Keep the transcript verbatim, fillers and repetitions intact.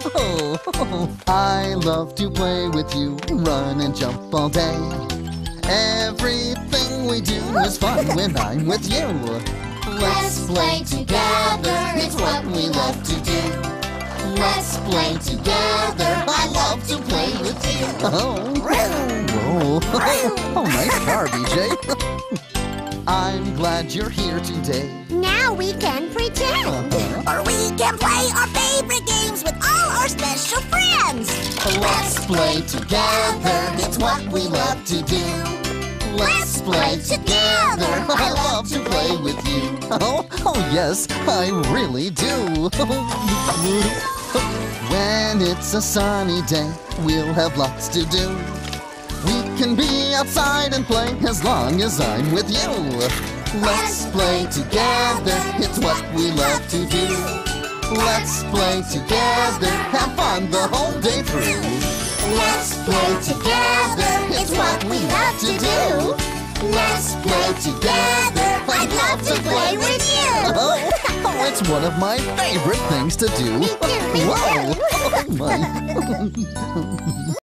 I love to play with you, run and jump all day. Everything we do is fun when I'm with you. Let's play together, it's what we love to do. Let's play together, I love to play with you. Oh, whoa. Oh, nice car, B J. I'm glad you're here today. Now we can pretend. Uh-huh. Or we can play our favorite games with all our special friends. Let's play together, it's what we love to do. Let's play together, I love to play with you. Oh, oh yes, I really do. When it's a sunny day, we'll have lots to do. We can be outside and play as long as I'm with you. Let's play together, it's what we love to do. Let's play together, have fun the whole day through. Let's play together, it's what we love to do. Let's play together, I'd love to play with you. Oh, oh, it's one of my favorite things to do. Me too, me Whoa! Oh, my.